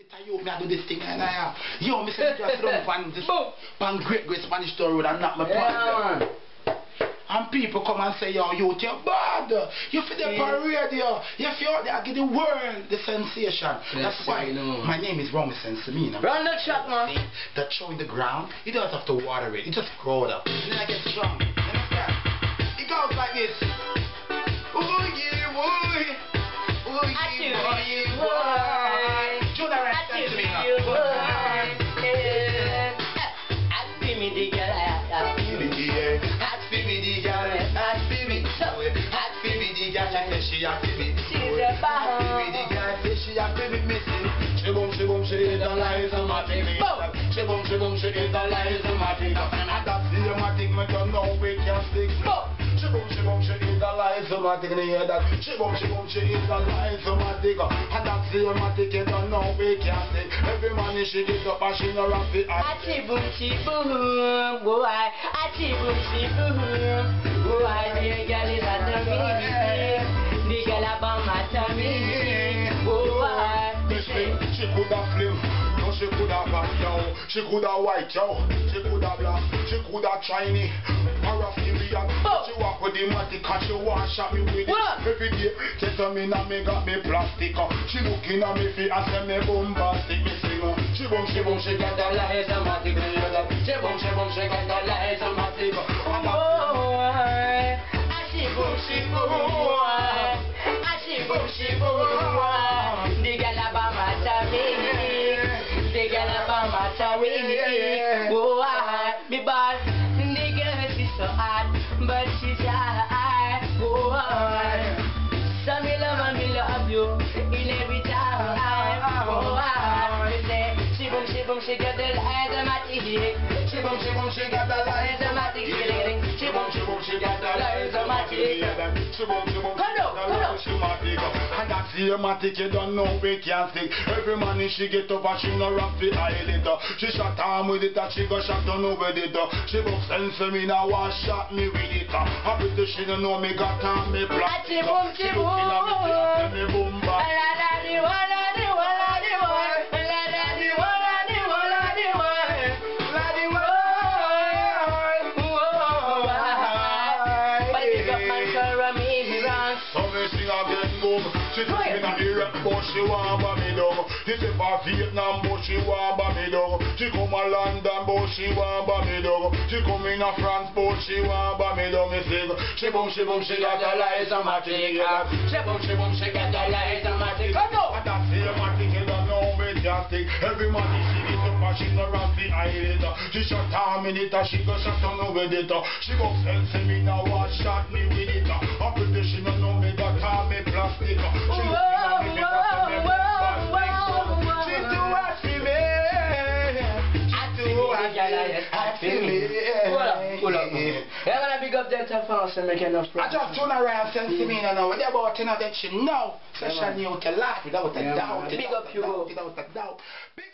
Yo, me I do this thing and yo, me say just run pan great Spanish Town Road and knock my pants. And people come and say, yo, you're bad. You feel the radio. You feel out there, give the world the sensation. That's why my name is Romy Sensimina. Run that shot, man. That show in the ground, you don't have to water it. You just grow it up. And then I get strong. You understand? It goes like this. Ooh, yeah, boy. Ooh, yeah, boy. Do that right to me now. She a baby, she's a baby, she a baby missing. She boom, she is the lies of my thing. She boom, she is the lies of my thing. And that's the matic, me don't know we can stick. She boom, she is the lies of my thing. You hear that? She boom, she is the lies of my thing. And that's the matic, you don't know we can stick. Every morning she get up and she no rap it. Achi boom, boy. Achi boom, boy. The girl is at the meeting. The girl about my tummy. She could have flim, no she could have black, yo. She could have white, yo. She could have black, she could have Chinese or a Syrian. She walk with the matic and she want shot me with it. Every day, she tell me now me got me plastic. She looking at me feet and say me bombastic. Me sing, she boom, she got the lies of matic. She boom, she got the lies of matic. She boom. The girl about my tummy. The girl about my tummy. Oh, me bad. The girl she's so hot, but she's hot. Oh, so me love you in every time. Oh, me say she boom, she got the eyes of my teeth. She boom, she got the eyes of my teeth. She boom, she got the eyes of my teeth. She boom, she matic. And that's the matic, you don't know we can stick. Every morning she get up and she no rap the eyelid. She shot arm with it and she go shot on over it. She book sense for me now and shot me with it. I bet she don't know me got on me black. She boom. She looking at me and me boom back. She took me in Iraq, but she want by me down. She took me Vietnam, but she want by me down. She come to London, but she want by me down. She come in France, but she want by me down. Me sing, she boom, she got the lies of my thing. She boom, she got the lies of my thing. And that's the matic, you don't know me can stick. Every morning she get up and she no rap the eyelid. She shot arm in it and she go shot on over it. She go sense me now and shot me with it. I pretty she don't know me got on me plastic. She looking at me because me bombastic. She too hot for me. Pull up. I'm gonna big up Delta France and make enough I just turn around and see me now. What about that she know? Session you to laugh without a doubt. Big up you. Without a doubt.